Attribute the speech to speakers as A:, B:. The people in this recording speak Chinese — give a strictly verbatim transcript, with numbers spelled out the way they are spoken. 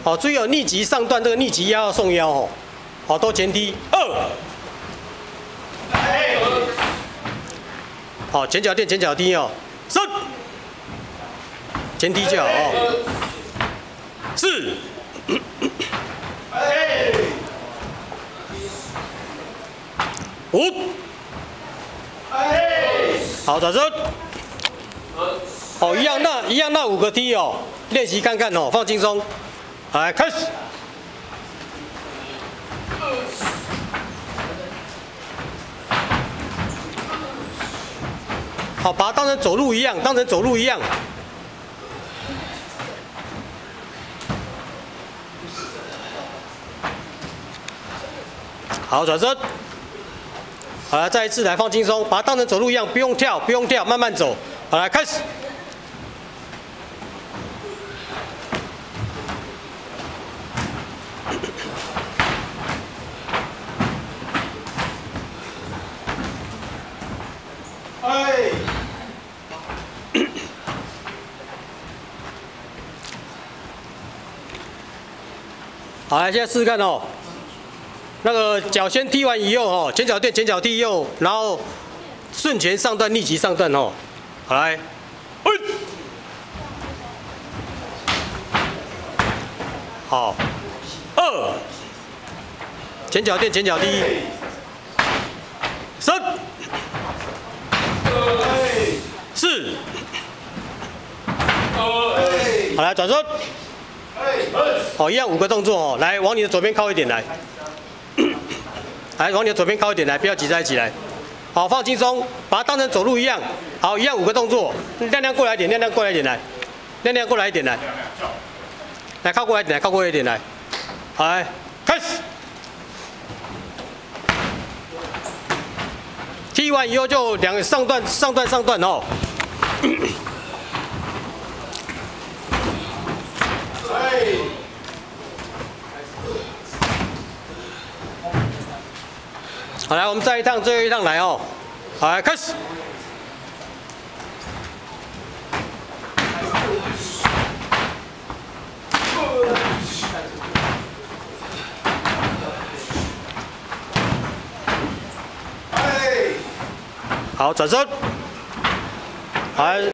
A: 好，注意哦，逆击上段这个逆击腰要送腰哦。好，都前踢二。好，前脚垫前脚踢哦，三。前踢就好哦。四。五。好，转身。好，一样那一样那五个踢哦，练习看看哦，放轻松。好，来开始。好，把它当成走路一样，当成走路一样。好，转身。好，来再一次来放轻松，把它当成走路一样，不用跳，不用跳，慢慢走。好，来开始。哎。好，来现在试试看哦。那个脚先踢完以后哦，前脚垫前脚踢右，然后顺前上段逆击上段哦。好来，哎，好，二，前脚垫前脚踢，三，四，好来转身。好，一样五个动作哦，来往你的左边靠一点来。来，往你的左边靠一点来，不要挤在一起来。好，放轻松，把它当成走路一样。好，一样五个动作，亮亮过来一点，亮亮过来一点来，亮亮过来一点来，来靠过来一点来，靠过来一点来。好，来开始。踢完以后就两个上段、上段、上段哦。好，来，我们再一趟，最后一趟来哦。好，来开始。好，转身。好，